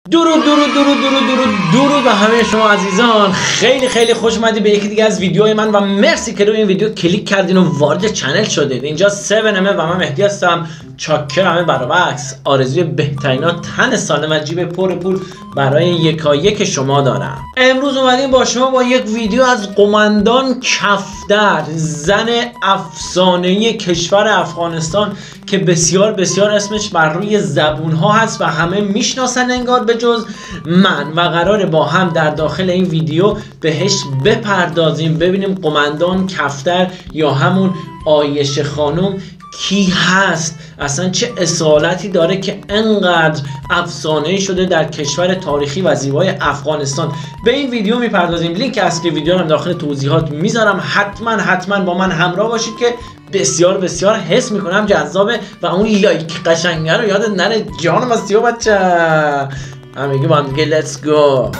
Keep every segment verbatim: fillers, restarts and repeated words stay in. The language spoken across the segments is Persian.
درود درود درود درود درود درود به همه شما عزیزان، خیلی خیلی خوش اومدید به یکی دیگه از ویدیوهای من و مرسی که روی این ویدیو کلیک کردین و وارد چنل شدید. اینجا سون امه و من مهدی هستم، چاکرمه برابکس. آرزوی بهترینا تن سالم و جیب پر پول برای یکایک شما دارم. امروز اومدیم با شما با یک ویدیو از قماندان کفتر، زن افسانه‌ای کشور افغانستان که بسیار بسیار اسمش بر روی زبون ها هست و همه میشناسن انگار به جز من، و قراره با هم در داخل این ویدیو بهش بپردازیم، ببینیم قماندان کفتر یا همون عایشه خانم کی هست، اصلا چه اصالتی داره که انقدر افسانه‌ای شده در کشور تاریخی و زیبای افغانستان. به این ویدیو میپردازیم. لینک اصلی ویدیو رو هم داخل توضیحات میذارم، حتما حتما با من همراه باشید که بسیار بسیار حس میکنم جذابه و اون لایک قشنگه رو یادت نره جانم از سیو بچه. همگی با هم دیگه لیتس گو.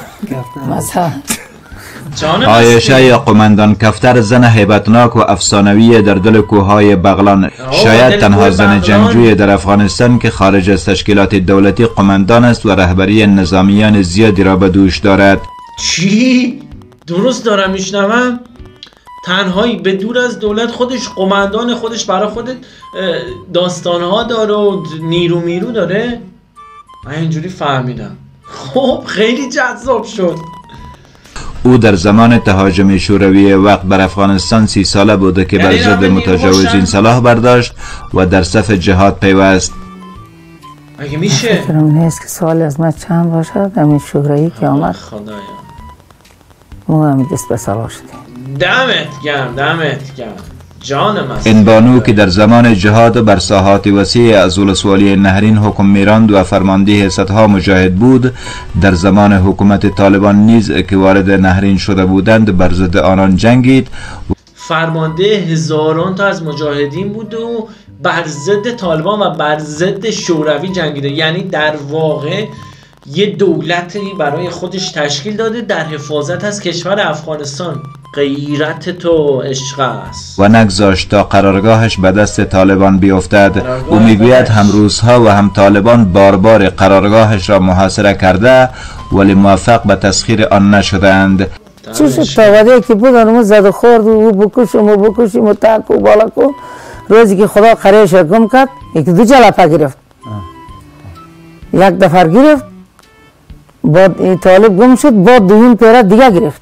عایشه یا قماندان کفتر، زن هیبتناک و افسانوی در دل کوههای بغلان، شاید تنها زن جنگجوی در افغانستان که خارج از تشکیلات دولتی قماندان است و رهبری نظامیان زیادی را به دوش دارد. چی؟ درست دارم میشنوم؟ تنهایی به دور از دولت خودش قماندان خودش برای خودت داستانها داره و نیرو میرو داره؟ من اینجوری فهمیدم. خب خیلی جذاب شد. او در زمان تهاجم شوروی وقت بر افغانستان سی ساله بوده که بر ضد متجاوزین سلاح برداشت و در صف جهاد پیوست. اگه میشه فکرم نیست که سوال از من چند باشد. همین شوروی که آمد خدایا ما هم دست به سلاح شدیم. دمت گرم دمت گرم جانم است. این بانو که در زمان جهاد بر ساحات وسیع از ولسوالی نهرین حکم میراند و فرمانده صدها مجاهد بود، در زمان حکومت طالبان نیز که وارد نهرین شده بودند بر ضد آنان جنگید. فرمانده هزاران تا از مجاهدین بود و بر ضد طالبان و بر ضد شوروی جنگیده. یعنی در واقع یه دولتی برای خودش تشکیل داده در حفاظت از کشور افغانستان. غیرت تو عشق است. و نگذاشت تا قرارگاهش به دست طالبان بیفتد. او میگوید هم روسها و هم طالبان بار بار قرارگاهش را محاصره کرده ولی موفق به تسخیر آن نشدند. چی شد تا که بودن ما زد خورد و بکشیم و بکشیم و تک و بالا کن. روزی که خدا قریش گم کرد یک دو جلپه گرفت، یک دفر گرفت، بعد این طالب گم شد، بعد دویم پیره دیگه گرفت.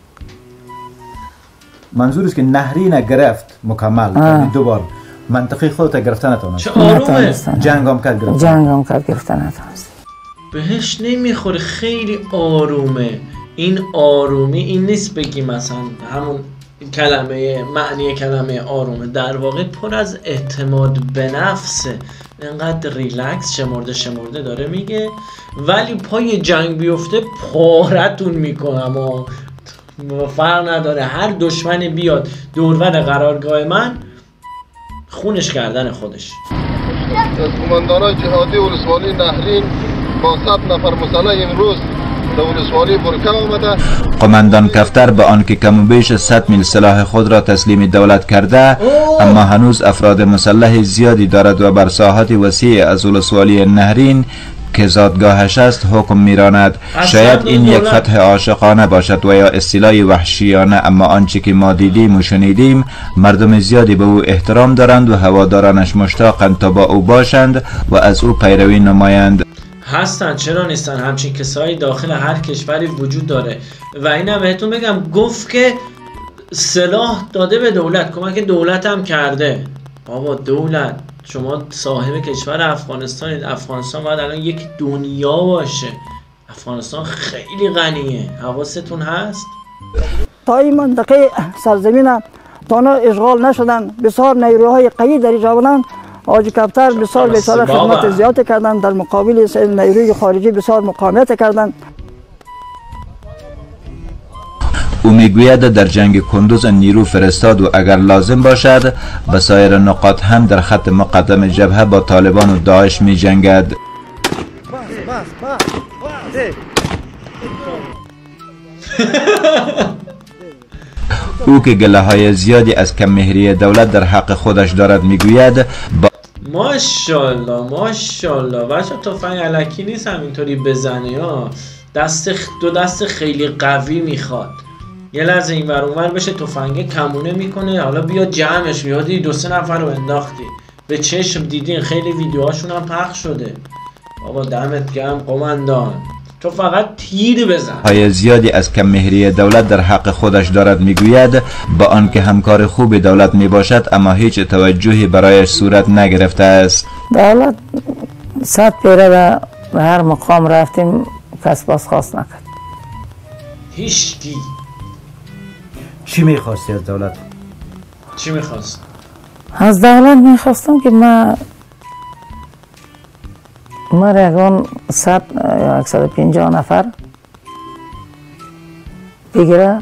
منظور است که نهرین گرفت مکمل، یعنی دو بار منطقه خودت گرفتن نتونست. چه آرومه. جنگ هم کرد گرفتن. جنگ هم کرد گرفتن نتونست. بهش نمیخوره، خیلی آرومه. این آرومی این نیست بگی مثلا همون کلمه معنی کلمه آرومه، در واقع پر از اعتماد به نفسه. انقدر ریلکس شمرده شمرده داره میگه ولی پای جنگ بیفته پارتون میکنم و فرق نداره. هر دشمنی بیاد دورور قرارگاه من خونش کردن خودش. قماندانای جهادی ولسوالی نهرین با صد نفر مسلح امروز به ولسوالی برکه آمده. قماندان کفتر به آنکه کم و بیش صد میل سلاح خود را تسلیم دولت کرده، اما هنوز افراد مسلح زیادی دارد و بر ساحات وسیع از ولسوالی نهرین که زادگاهش است حکم میراند. شاید این یک فتح عاشقانه باشد و یا استیلای وحشیانه، اما آنچه که ما دیدیم و شنیدیم مردم زیادی به او احترام دارند و هوادارانش مشتاقند تا با او باشند و از او پیروی نمایند. هستن، چرا نیستن؟ همچین کسایی داخل هر کشوری وجود داره. و اینم بهتون بگم گفت که سلاح داده به دولت، کمک دولت هم کرده. بابا دولت شما صاحب کشور افغانستانید. افغانستان باید الان یک دنیا باشه. افغانستان خیلی غنیه، حواستون هست؟ تا این منطقه سرزمین تانا اشغال نشدن، بسیار نیروهای قوی در اینجا بودند. حاجی کفتر بسیار بیچاره خدمت زیادی کردند، در مقابل نیروی خارجی بسیار مقاومت کردند. او میگوید در جنگ کندوز نیرو فرستاد و اگر لازم باشد به سایر نقاط هم در خط مقدم جبهه با طالبان و داعش می جنگد. او که گله های زیادی از کم مهری دولت در حق خودش دارد میگوید با ماشاءالله ماشاءالله. بچه تفنگ الکی نیست همینطوری بزنی ها، دست دو دست خیلی قوی میخواد. یه لحظه این ور اون ور بشه تفنگه کمونه میکنه. حالا بیا جمعش، میادی دو سه نفر رو انداختی به چشم دیدین، خیلی ویدیوهاشون هم پخش شده. بابا دمت گرم قماندان، تو فقط تیر بزن. های زیادی از کم مهری دولت در حق خودش دارد میگوید، با آنکه همکار خوب دولت میباشد اما هیچ توجهی برایش صورت نگرفته است. دولت صد پیره به هر مقام رفتیم کس باز خواست نکرد. هیچکی. چی میخواستی از دولت؟ چی میخواست؟ از دولت میخواستم که ما ما رگان صد یا صد و پنجاه نفر بگیره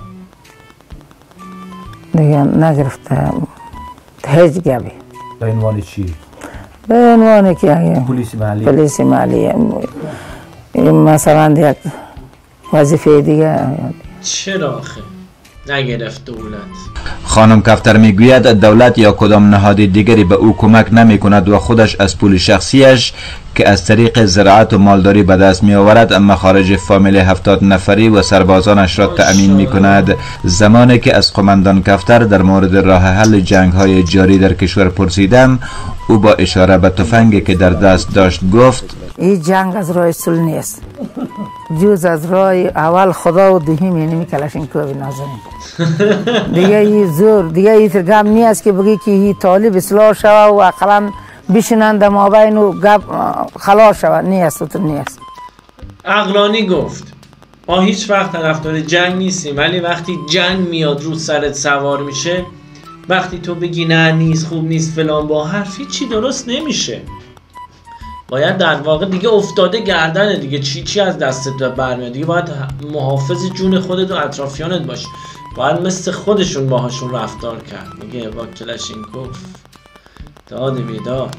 دیگه نگرفته هیچ گبی. به عنوان چی؟ به عنوان که اگه پلیس محلی پلیس محلی مثلا یک وظیفه دیگه. چرا آخه نگرفت دولت؟ خانم کفتر میگوید دولت یا کدام نهاد دیگری به او کمک نمی کند و خودش از پول شخصیش که از طریق زراعت و مالداری به دست می آورد مخارج فامیل هفتاد نفری و سربازانش را تأمین می کند. زمانی که از قماندان کفتر در مورد راه حل جنگ های جاری در کشور پرسیدم، او با اشاره به تفنگی که در دست داشت گفت این جنگ از راه صلح نیست، جز از راه اول خدا و دوم یعنی کلاشینکوف نازنین. دیگه این زور دیگه این گپ نیست که بگی که این طالب اصلاح شوه و اقلا بشینند ما بین و گپ خلاص شوه. نیست تو نیست. عقلانی گفت ما هیچ وقت طرفدار جنگ نیستیم، ولی وقتی جنگ میاد رو سرت سوار میشه، وقتی تو بگی نه نیست خوب نیست فلان با حرفی چی درست نمیشه. باید در واقع دیگه افتاده گردنه دیگه، چی چی از دستت برمیاد دیگه. باید محافظ جون خودت و اطرافیانت باشی، باید مثل خودشون باهاشون رفتار کرد. میگه با کلاشینکوف داد بیداد.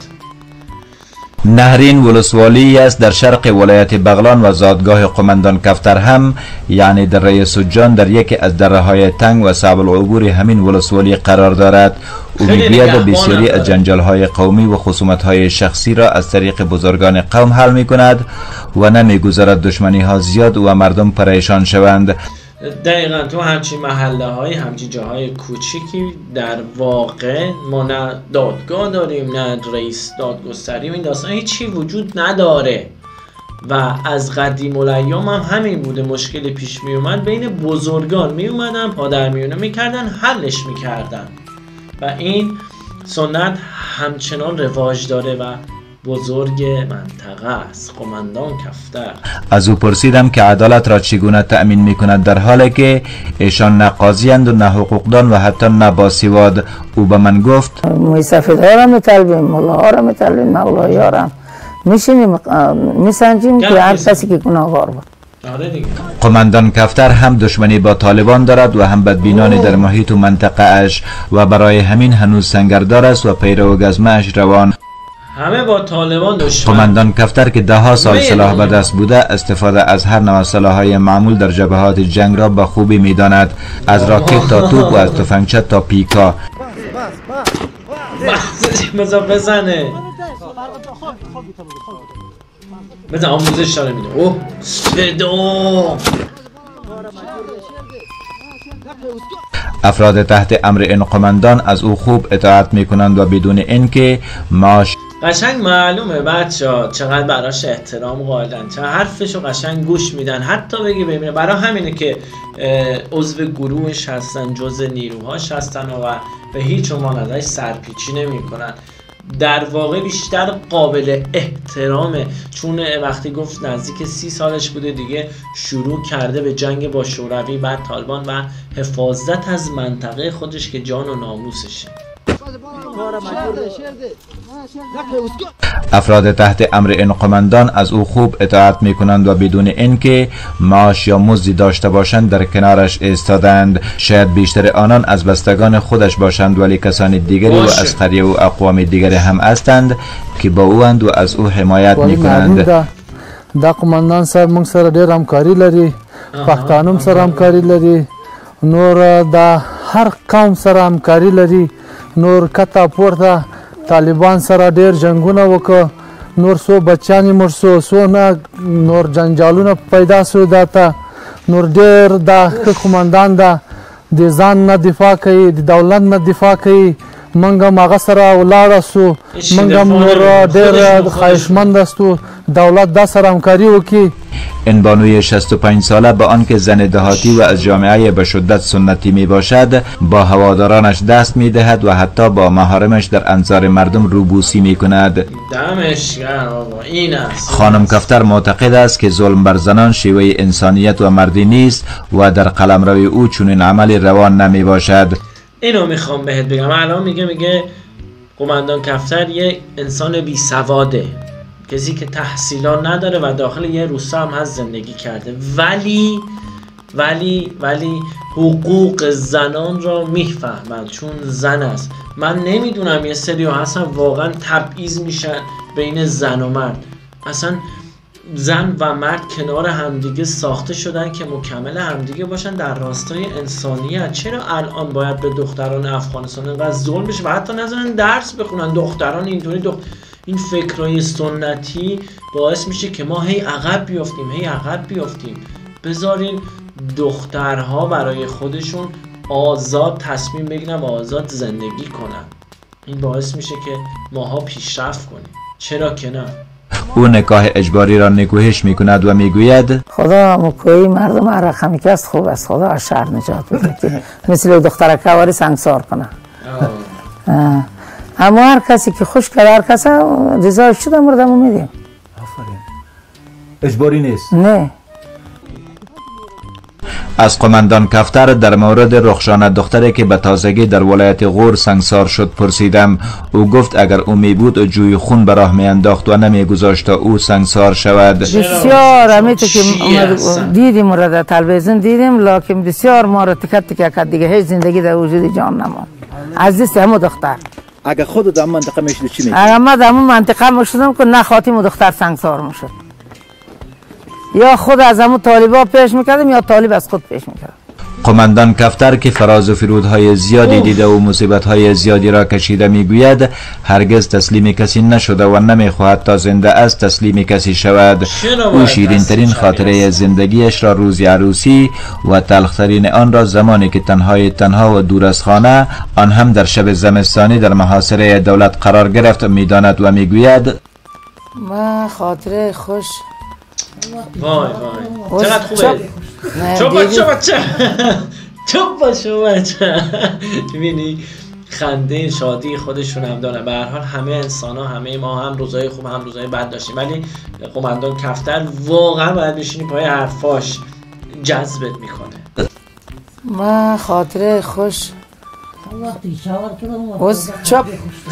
نهرین ولسوالی است در شرق ولایت بغلان و زادگاه قماندان کفتر هم یعنی دره سجان در یکی از دره های تنگ و صعب العبور همین ولسوالی قرار دارد. او میگوید بسیاری از جنجال های قومی و خصومت های شخصی را از طریق بزرگان قوم حل می کند و نمیگذارد دشمنی ها زیاد و مردم پریشان شوند. دقیقا تو همچین محله های همچین جاهای کوچیکی در واقع ما نه دادگاه داریم نه رئیس دادگستری، این داستان هیچی وجود نداره و از قدیم الایام هم همین بوده. مشکل پیش می اومد بین بزرگان می اومدن پادر میونه میکردن حلش میکردن و این سنت همچنان رواج داره و بزرگ منطقه است. قماندان کفتر. از او پرسیدم که عدالت را چگونه تأمین می کند در حالی که ایشان نه قاضی‌اند و نه حقوقدان و حتی نه باسواد. او به من گفت ما سفیدها را میطلبیم، ملاها را میطلبیم، مولایی ها را میشینیم میسنجیم که هر کسی که گناهکار بود. قماندان کفتر هم دشمنی با طالبان دارد و هم بدبینانی در محیط و منطقه اش و برای همین هنوز سنگردار است و پیرو گزمه اش روان. همه با طالبان دشمن. قماندان کفتر که ده ها سال سلاح به دست بوده استفاده از هر نوع سلاح‌های معمول در جبهات جنگ را به خوبی میداند، از راکت تا توپ و از تفنگچه تا پیکا. بزن بزنه بزن آموزش داره میده. اوه سدو. افراد تحت امر این قماندان از او خوب اطاعت میکنند و بدون اینکه معاش. قشنگ معلومه بچه‌ها چقدر براش احترام قائلن، چه حرفشو قشنگ گوش میدن، حتی بگی ببینه. برای همینه که عضو گروهش هستن، جزء نیروهاش هستن و به هیچ عنوان ازش سرپیچی نمیکنن. در واقع بیشتر قابل احترامه، چون وقتی گفت نزدیک سی سالش بوده دیگه شروع کرده به جنگ با شوروی بعد طالبان و حفاظت از منطقه خودش که جان و ناموسشه. افراد تحت امر این قماندان از او خوب اطاعت می کنند و بدون اینکه معاش یا مزدی داشته باشند در کنارش ایستادند. شاید بیشتر آنان از بستگان خودش باشند ولی کسان دیگری و از قریه و اقوام دیگری هم هستند که با او اند و از او حمایت می کنند. دا قماندان صاحب موږ سره ډېر همکاري لري، پښتانه سره همکاري لري، نور دا هر قوم سره همکاري لري، نور کته پورته طالبان سره ډیر جنگونه وکړه، نور څو بچیان یې مړ سو، څو نه نور جنجالونه پیدا سو. دا ته نور ډیر دا ښه قومندان ده، د ځان نه دفاع کوي، د دولت نه دفاع کوي. موږ هم هغه سره ولاړ سو، موږ هم نور ډیر خواهشمند استو دولت دا سره همکاری وکړي. این بانوی شصت و پنج ساله با آنکه زن دهاتی و از جامعه به شدت سنتی می باشد، با هوادارانش دست می دهد و حتی با محارمش در انظار مردم روبوسی می کند. دمش گرم آقا، این است. خانم کفتر معتقد است که ظلم بر زنان شیوه انسانیت و مردی نیست و در قلمرو او چنین عملی روان نمی باشد. اینو میخوام بهت بگم. الان میگه میگه قومندان کفتر یه انسان بی سواده، کسی که تحصیلات نداره و داخل یه روستا هم هست زندگی کرده، ولی ولی ولی حقوق زنان را میفهمد چون زن است. من نمیدونم یه سری هستن واقعا تبعیض میشن بین زن و مرد. اصلا زن و مرد کنار همدیگه ساخته شدن که مکمل همدیگه باشن در راستای انسانیت. چرا الان باید به دختران افغانستان اینقدر ظلم بشه و حتی نذارن درس بخونن؟ دختران اینطوری دخت... این فکرای سنتی باعث میشه که ما هی عقب بیافتیم هی عقب بیافتیم. بذارین دخترها برای خودشون آزاد تصمیم بگیرن و آزاد زندگی کنن. این باعث میشه که ماها پیشرفت کنیم. چرا که نه؟ او نکاح اجباری را نکوهش می کند و می گوید خدا مکوهی مردم هر رقمی که است خوب است، خدا از شر نجات بده که مثل دختر کواری سنگسار کنه. اما هر کسی که خوش کرده هر کسی رضای شده مردم میدیم. آفرین. اجباری نیست. نه. از قومندان کفتر در مورد رخشان دختری که به تازگی در ولایت غور سنگسار شد پرسیدم. او گفت اگر او می بود جوی خون به راه می انداخت و نمی گذاشت تا او سنگسار شود. بسیار همیشه که دیدیم را در تلویزیون دیدیم، لکن بسیار ما را تکت تکت کرد دیگه هیچ زندگی در وجود جان نماند. عزیز همو دختر. اگر خود در منطقه میشد چی میگه؟ اگر ما در همون منطقه میشدم که نه خاتم دختر سنگسار میشد. یا خود از همون طالبا پیش میکردیم یا طالب از خود پیش میکرد. قومندان کفتر که فراز و فرودهای زیادی دیده و مصیبتهای زیادی را کشیده میگوید هرگز تسلیم کسی نشده و نمیخواهد تا زنده است تسلیم کسی شود. او شیرین ترین خاطره زندگیش را روز عروسی و تلخترین آن را زمانی که تنهای تنها و دور از خانه، آن هم در شب زمستانی در محاصره دولت قرار گرفت میداند و میگوید ما خاطره خوش. وای وای چقدر خوبه. چوب بچه بچه چوب بچه بچه ببینی خنده شادی خودشون هم دارن. به هر حال همه انسان ها همه ما هم روزای خوب هم روزای بد داشتیم، ولی قومندان کفتر واقعا باید بشینی پای حرفاش، جذبت میکنه. ما خاطره خوش وز چپ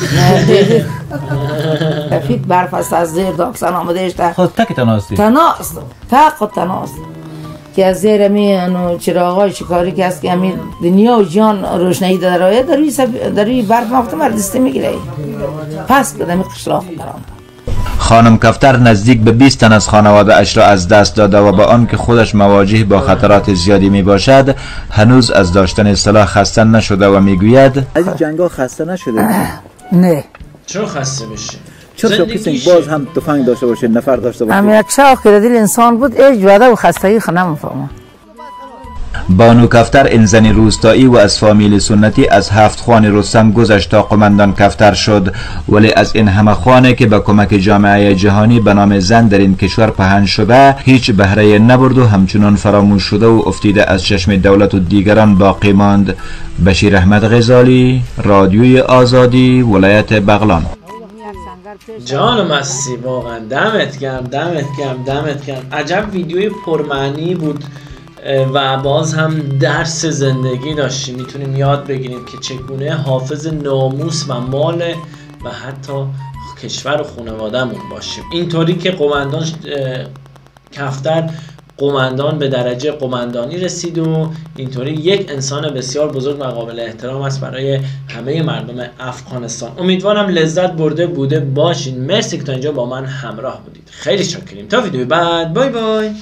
تفید برف است از زیر داکسان آمده اشتا خود تک تناستی؟ تناست تق خود تناست که از زیر همی چراغای شکاری که است که همی دنیا و جان روشنایی در آید در روی برف مفته مردسته میگیره پس بدمی قشلاق درام. خانم کفتر نزدیک به بیست تن از خانواده اش را از دست داده و با آنکه خودش مواجه با خطرات زیادی می باشد هنوز از داشتن سلاح خسته نشده و می گوید از جنگا خسته نشده؟ نه. چرا خسته بشه؟ چرا کسی باز هم تفنگ داشته باشه نفر داشته باشه؟ هم یک شاخ که دل انسان بود ایج جواده و خستگی خنم نمیفهمم. بانو کفتر این زنی روستایی و از فامیل سنتی از هفت خوان رستم گذشت تا قومندان کفتر شد، ولی از این همه خوانه که با کمک جامعه جهانی به نام زن در این کشور پهن شده هیچ بهره نبرد و همچنان فراموش شده و افتیده از چشم دولت و دیگران باقی ماند. بشیر احمد غزالی، رادیوی آزادی، ولایت بغلان. جان مستی واقعا دمت گرم دمت گرم دمت گرم. عجب ویدیوی پرمعنی بود و باز هم درس زندگی داشتیم، میتونیم یاد بگیریم که چگونه حافظ ناموس و مال و حتی کشور و خانواده‌مون باشیم. اینطوری که قومندان کفتر قومندان به درجه قومندانی رسید و اینطوری یک انسان بسیار بزرگ و قابل احترام است برای همه مردم افغانستان. امیدوارم لذت برده بوده باشین. مرسی که تا اینجا با من همراه بودید. خیلی شاکریم. تا ویدیوی بعد. بای بای.